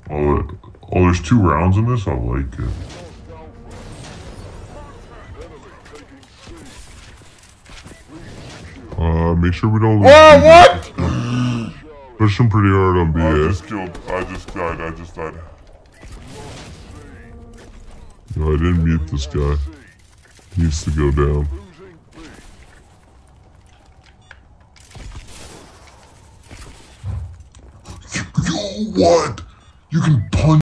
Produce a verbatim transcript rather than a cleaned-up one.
Oh, oh, there's two rounds in this? I like it. Uh, make sure we don't lose. Oh, what? Push him pretty hard on B, I eh? just killed. I just died. I just died. No, I didn't mute this guy. He needs to go down. Yo, what? You can punch.